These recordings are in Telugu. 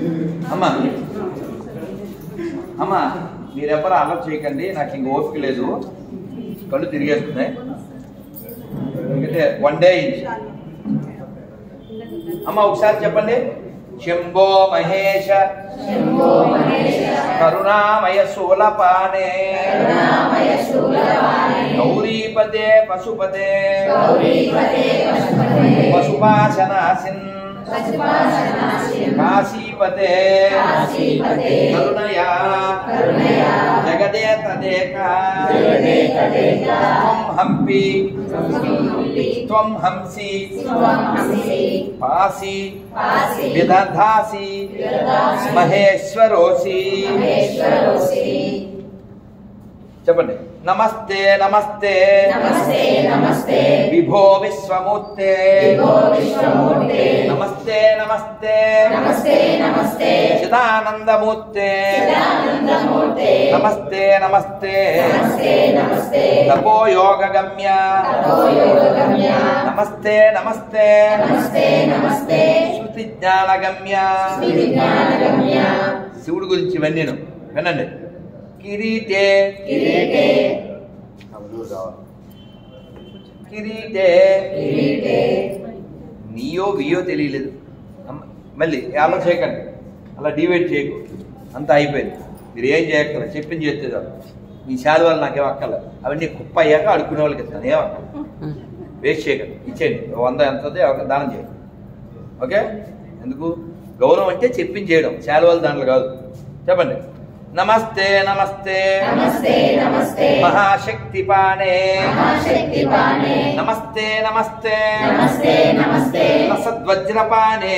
అమ్మా అమ్మా మీరెవరు అలర్ట్ చేయకండి, నాకు ఇంక ఓపిక లేదు, కళ్ళు తిరిగేస్తున్నాయి. ఎందుకంటే వన్ డే అమ్మ ఒకసారి చెప్పండి. శంభో మహేశ కరుణామయ శూలపానే గౌరీపదే పశుపదే పశుపాశనాసిన్ కాశీపతే కరుణయా జగదే తదేకా త్వం హంపి త్వం హంసి పాసి విదధాసి మహేశ్వరోసి. చెప్పండి. నమస్తే నమస్తే నమస్తే విభో విశ్వమూర్తే నమస్తే నమస్తే నమస్తే చిదానందమూర్తే నమస్తే నమస్తే తపోయోగగమ్య నమస్తే నమస్తే శృతి జ్ఞానగమ్య. శివుడి గురించి ఇవన్నీ వినండి. కిరీటే కిరీటే నీయో వియో తెలియలేదు. మళ్ళీ అలా చేయకండి, అలా డివైడ్ చేయకు, అంతా అయిపోయింది. మీరు ఏం చేయక్కల, చెప్పింది చేస్తే మీ శాలి వాళ్ళు నాకేం అక్కల, అవన్నీ కుప్ప అయ్యాక అడుక్కునే వాళ్ళకి ఇస్తాను, ఏం అక్కల. వేస్ట్ చేయకండి, ఇచ్చేయండి. 100 ఎంత దానం చేయండి. ఓకే? ఎందుకు గౌరవం అంటే చెప్పింది చేయడం, శాలి వాళ్ళ దాంట్లో కాదు. చెప్పండి. నమస్తే నమస్తే మహాశక్తిపానే నమస్తే నమస్తే సద్వజ్రపానే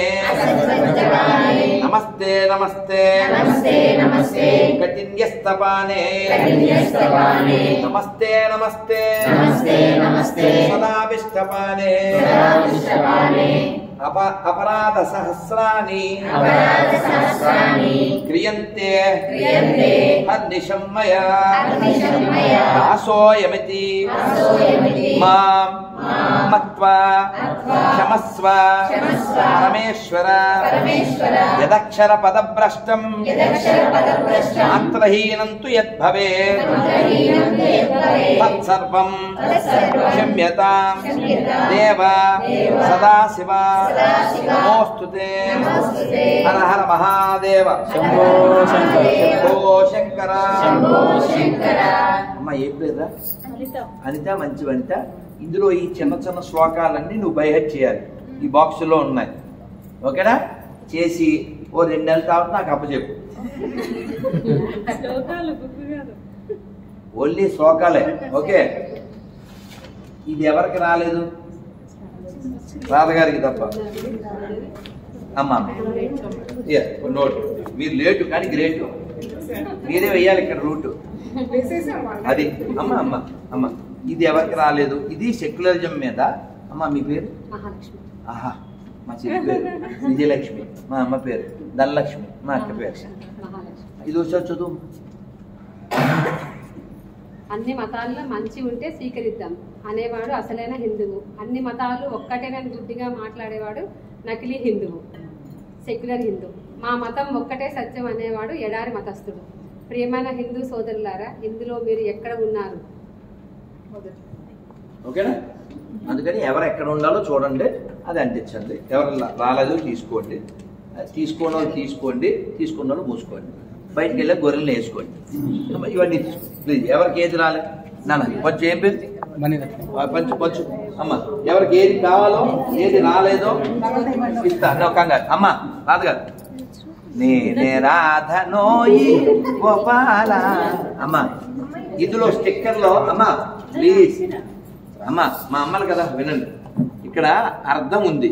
నమస్తే నమస్తే కఠిన్యస్తపానే నమస్తే నమస్తే సదాభిష్టపానే అపరాధ సహస్రాని క్రియంతే హర్నిశమ్మయ దాసోయమితి మాం మత్వా క్షమస్వ పరమేశ్వర యదక్షర పదభ్రష్టం అంతరహీనం తు యద్భవేత్ తత్సర్వం క్షమ్యతాం దేవ సదాశివ నమోస్తుతే. హర హర మహాదేవ. శంభో శంకర. అమ్మ ఏం పేరురా? అనిత. మంచి వనిత. ఇందులో ఈ చిన్న చిన్న శ్లోకాలన్నీ నువ్వు బైహెడ్ చేయాలి, ఈ బాక్సులో ఉన్నాయి. ఓకేనా? చేసి ఓ 2 నెలల తర్వాత నాకు అప్పచెప్పు. ఓన్లీ శ్లోకాలే. ఓకే? ఇది ఎవరికి రాలేదు? రాధగారికి తప్ప. అమ్మా నోట్. మీరు లేటు కానీ గ్రేటు, మీరే వెయ్యాలి ఇక్కడ రూటు. అది అమ్మ అమ్మ అమ్మ ఇది ఎవరికి రాలేదు? ఇది సెక్యులరిజం మీద. అమ్మ మీ పేరు? ఆహా, మా చెల్లి పేరు విజయలక్ష్మి, మా అమ్మ పేరు ధనలక్ష్మి, మా అక్క పేరు. ఇది వచ్చి చదువు. అన్ని మతాల్లో మంచి ఉంటే స్వీకరిద్దాం అనేవాడు అసలైన హిందువు. అన్ని మతాలు ఒక్కటేనని గుడ్డిగా మాట్లాడేవాడు నకిలీ హిందువు, సెక్యులర్ హిందూ. మా మతం ఒక్కటే సత్యం అనేవాడు ఎడారి మతస్థుడు. ప్రియమైన హిందూ సోదరులారా, ఇందులో మీరు ఎక్కడ ఉన్నారు? ఓకేనా? అందుకని ఎవరు ఎక్కడ ఉండాలో చూడండి, అది అంటించండి. ఎవరు రాలేదు తీసుకోండి, తీసుకోని వాళ్ళు తీసుకోండి, తీసుకున్న వాళ్ళు మూసుకోండి. బయటికి వెళ్ళి గొర్రెలు వేసుకోండి. ఇవన్నీ తీసుకోండి ప్లీజ్. ఎవరికి ఏది రాలే నాన్న కొంచెం ఏం పేరు పంచు పంచు. అమ్మ ఎవరికి ఏది కావాలో ఏది రాలేదో ఇస్తా. కంగారు అమ్మ రాదుగారు. నేనే రాధనోయి గోపాల. అమ్మ ఇందులో స్టిక్కర్లో అమ్మ ప్లీజ్ అమ్మ, మా అమ్మలు కదా వినండి. ఇక్కడ అర్థం ఉంది,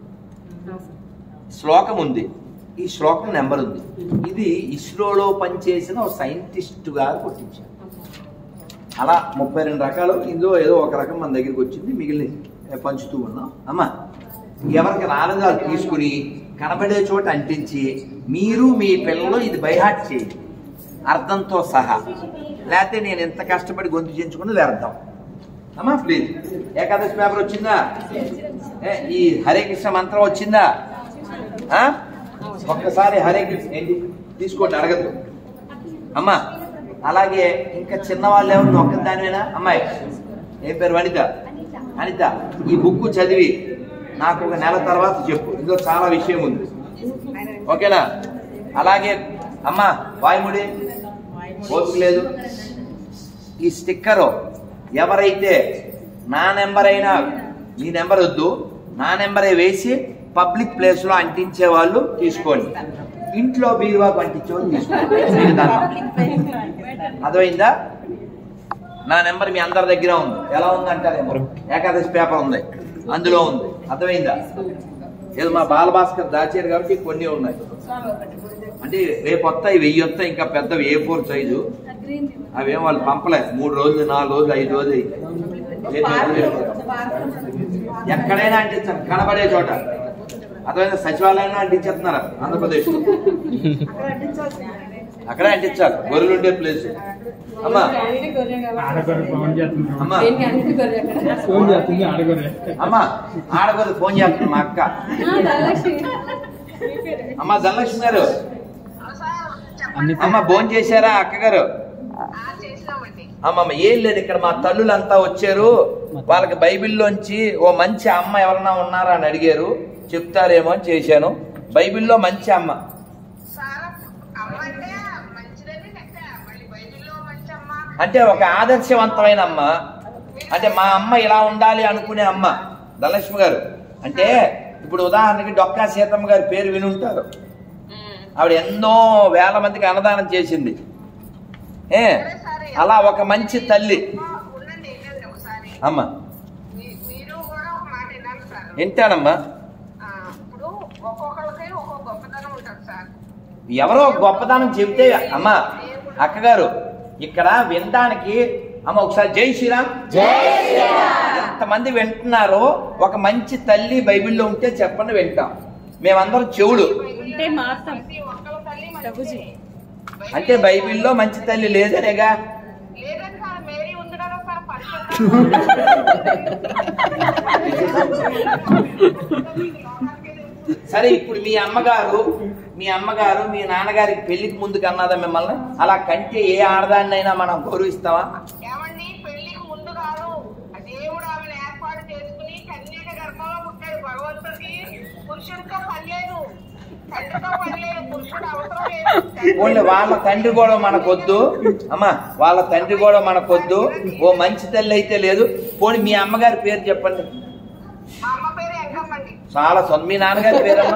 శ్లోకం ఉంది, ఈ శ్లోకం నెంబర్ ఉంది. ఇది ఇస్రోలో పనిచేసిన ఒక సైంటిస్ట్ గారు కొట్టించారు. అలా 32 రకాలు. ఇందులో ఏదో ఒక రకం మన దగ్గరికి వచ్చింది, మిగిలిన పంచుతూ ఉన్నాం. అమ్మ ఎవరికి రాలేదో అది తీసుకుని కనబడే చోట అంటించి మీరు మీ పిల్లలు ఇది బైహార్ట్ చేయండి అర్థంతో సహా. లేకపోతే నేను ఎంత కష్టపడి గొంతు చేయించుకుని వ్యర్థం. అమ్మా ప్లీజ్. ఏకాదశి పేపర్ వచ్చిందా? ఈ హరే కృష్ణ మంత్రం వచ్చిందా? ఒక్కసారి హరే కృష్ణ ఏంటి తీసుకోండి, అడగద్దు అమ్మా. అలాగే ఇంకా చిన్నవాళ్ళు ఎవరు ఒక్క దానివేనా? అమ్మాయి ఏం పేరు? వనిత. అనిత, ఈ బుక్ చదివి నాకు ఒక నెల తర్వాత చెప్పు, ఇందులో చాలా విషయం ఉంది, ఓకేనా? అలాగే అమ్మా వాయుముడి ఓపిక లేదు. ఈ స్టిక్కరు ఎవరైతే నా నెంబర్ అయినా, మీ నెంబర్ వద్దు, నా నెంబరే వేసి పబ్లిక్ ప్లేస్ లో అంటించే వాళ్ళు తీసుకోండి, ఇంట్లో బీరువాకు అంటించే వాళ్ళు తీసుకోండి. అర్థమైందా? నా నెంబర్ మీ అందరి దగ్గర ఉంది. ఎలా ఉంది అంటారేమో, ఏకాదశి పేపర్ ఉంది, అందులో ఉంది. అర్థమైందా? ఏదో మా బాలభాస్కర్ దాచారు కాబట్టి కొన్ని ఉన్నాయి. అంటే రేపు వస్తాయి 1000 వస్తాయి, ఇంకా పెద్దవి A4 సైజు. అవేం వాళ్ళు పంపలేదు. 3 రోజులు 4 రోజులు 5 రోజులు అయితే ఎక్కడైనా అంటించారు, కనబడే చోట. అర్థమైందా? సచివాలయంలో అంటించేస్తున్నారు ఆంధ్రప్రదేశ్, అక్కడే అంటించాలి, గొర్రెలు ఉండే ప్లేస్. అమ్మా అమ్మా అమ్మా ఆడగొర్రె ఫోన్ చేస్తుంది మా అక్క. అమ్మా ధనలక్ష్మి గారు, అమ్మ భోజనం చేశారా అక్కగారు? అమ్మమ్మ ఏం లేదు, ఇక్కడ మా తల్లులంతా వచ్చారు, వాళ్ళకి బైబిల్లోంచి ఓ మంచి అమ్మ ఎవరన్నా ఉన్నారా అని అడిగారు, చెప్తారేమో అని చేశాను. బైబిల్లో మంచి అమ్మ అంటే ఒక ఆదర్శవంతమైన అమ్మ, అంటే మా అమ్మ ఇలా ఉండాలి అనుకునే అమ్మ ధనలక్ష్మి గారు. అంటే ఇప్పుడు ఉదాహరణకి డొక్కా సీతమ్మ గారి పేరు వినుంటారు. ఆవిడ ఎన్నో వేల మందికి అన్నదానం చేసింది. అలా ఒక మంచి తల్లి అమ్మ. వింటానమ్మా. ఎవరో గొప్పదనం చెబితే అమ్మా అక్కగారు ఇక్కడ వినడానికి అమ్మ ఒకసారి జై శ్రీరామ్. ఎంతమంది వింటున్నారో, ఒక మంచి తల్లి బైబిల్లో ఉంటే చెప్పండి, వింటాం. మేమందరం చెవుడు. అంటే బైబిల్లో మంచి తల్లి లేదనేగా. సరే, ఇప్పుడు మీ అమ్మగారు మీ నాన్నగారికి పెళ్లికి ముందు కన్నదా మిమ్మల్ని? అలా కంటే ఏ ఆడదాన్నైనా మనం గౌరవిస్తావా? వాళ్ళ తండ్రి కూడా మనకొద్దు అమ్మా, వాళ్ళ తండ్రి కూడా మనకొద్దు. ఓ మంచి తల్లి అయితే లేదు. పోనీ మీ అమ్మగారి పేరు చెప్పండి. చాలా సొంత. మీ నాన్నగారి పేరమ్మా?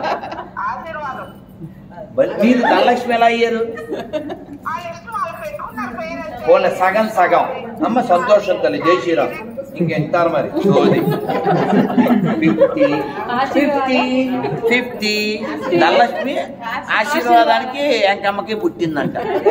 మీరు ధనలక్ష్మి ఎలా అయ్యారు? పోనీ సగం సగం. అమ్మ సంతోషం తల్లి, జై శ్రీరామ్. ఇంకెంటారు మరి 50 ధనలక్ష్మి ఆశీర్వాదానికి ఎంకమ్మకి పుట్టిందంట.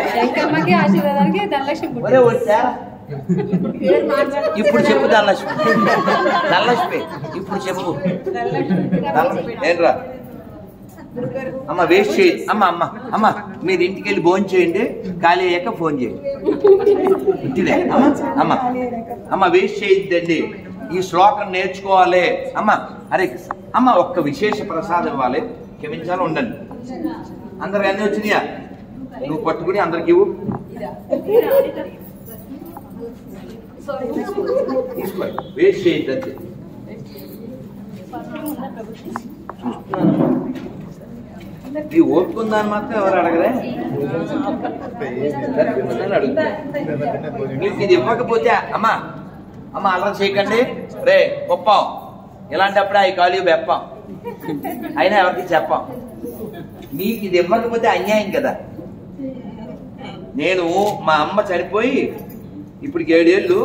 ఇప్పుడు చెప్పు ధనలక్ష్మి ఇప్పుడు చెప్పు. ఏంట్రా అమ్మ వేస్ట్ చేయండి. అమ్మ మీరు ఇంటికి వెళ్ళి భోజనం చేయండి, ఖాళీ అయ్యాక ఫోన్ చేయండి. ఇంటిదే అమ్మ వేస్ట్ చేయొద్దండి. ఈ శ్లోకం నేర్చుకోవాలి అమ్మ. హరే కృష్ణ. అమ్మ ఒక్క విశేష ప్రసాదం ఇవ్వాలి, క్షమించాలి, ఉండండి. అందరికి అన్ని వచ్చినాయా? నువ్వు పట్టుకుని అందరికి ఇవ్వు. వేస్ట్ చేయొద్దండి. ఈ ఓపుకుందాన్ని మాత్రం ఎవరు అడగరే? అడుగుతా. మీకు ఇది ఇవ్వకపోతే అమ్మా అలా చేయకండి రే గొప్పం. ఇలాంటప్పుడే అవి కాలు బెప్పం, అయినా ఎవరికి చెప్పాం. మీకు ఇది ఇవ్వకపోతే అన్యాయం కదా. నేను మా అమ్మ చనిపోయి ఇప్పటికి 7 ఏళ్ళు.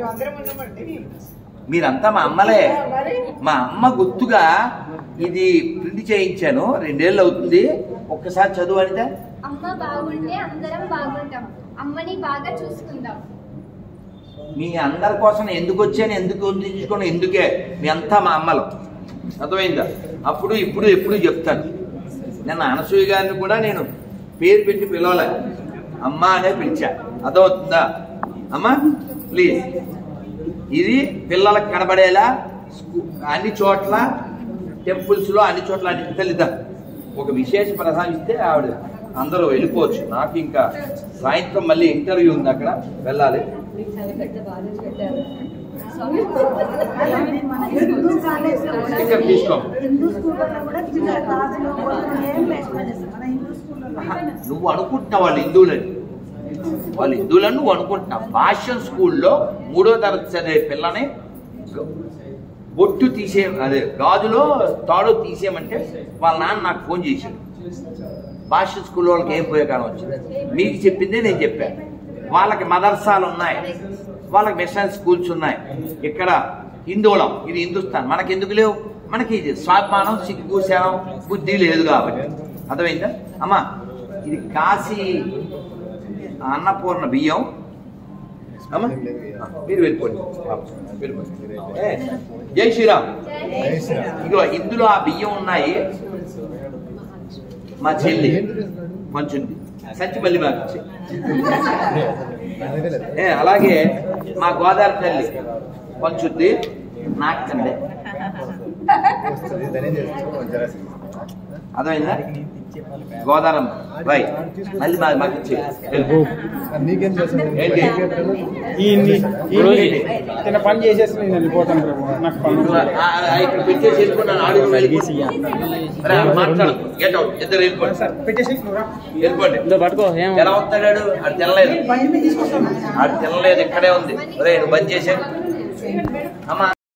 మీరంతా మా అమ్మలే. మా అమ్మ గుర్తుగా ఇది ప్రింట్ చేయించాను. 2 ఏళ్ళు అవుతుంది. ఒక్కసారి చదువు అంటే. అమ్మ బాగుంటే అందరం బాగుంటాం, అమ్మని బాగా చూసుకుందాం. మీ అందరి కోసం ఎందుకు వచ్చాను, ఎందుకు ఉంచుకోను, ఎందుకే మీ అంతా మా అమ్మలు. అర్థమైందా? అప్పుడు ఇప్పుడు ఎప్పుడు చెప్తాను. నిన్న అనసూయ గారిని కూడా నేను పేరు పెట్టి పిలవలే, అమ్మ అనే పిలిచా. అర్థమవుతుందా? అమ్మా ప్లీజ్, ఇది పిల్లలకు కనబడేలా అన్ని చోట్ల టెంపుల్స్ లో అన్ని చోట్ల అంటిద్దాం. ఒక విశేష ప్రసాదిస్తే ఆవిడ అందరూ వెళ్ళిపోవచ్చు. నాకు ఇంకా సాయంత్రం మళ్ళీ ఇంటర్వ్యూ ఉంది, అక్కడ వెళ్ళాలి. ఇక్కడ తీసుకో. నువ్వు అనుకుంటున్నావు వాళ్ళు హిందువులని, నువ్వు అనుకుంటున్నావు. భాష్యం స్కూల్లో 3వ తరగతి చదివే పిల్లని బొట్టు అదే గాజులో తాడు తీసేయమంటే వాళ్ళ నాన్న నాకు ఫోన్ చేశాడు. భాష్య స్కూల్ వాళ్ళకి ఏం ఉపయోగం వచ్చింది? మీకు చెప్పిందే నేను చెప్పాను. వాళ్ళకి మదర్సాలు ఉన్నాయి, వాళ్ళకి మిషన్ స్కూల్స్ ఉన్నాయి. ఇక్కడ హిందువులం, ఇది హిందుస్థాన్. మనకి ఎందుకు లేవు? మనకి ఇది స్వాభిమానం, సిగ్గు, శరం, బుద్ధి లేదు కాబట్టి. అర్థమైందా అమ్మా? ఇది కాశీ అన్నపూర్ణ బియ్యం అమ్మా. మీరు వెళ్ళిపోండి. జై శ్రీరామ్. ఇగో ఇందులో ఆ బియ్యం ఉన్నాయి. మా చెల్లి మంచుంది, సంచి మళ్ళీ మాకు ఇచ్చి. అలాగే మా గోదావరి తల్లి పంచుద్ది, నాకండి. అర్థమైందా? గోదావరం రై మళ్ళీ మాకు ఇచ్చి. పని చేసేసి ఇక్కడ పెట్టేసి వెళ్ళిపోయినాను. అడుగు మాట్లాడు. ఇద్దరు వెళ్ళిపోండి, వెళ్ళిపోండి. ఎలా వస్తాడు? అది తినలేదు, ఇక్కడే ఉంది. నువ్వు బంద్ చేశాడు అమ్మా.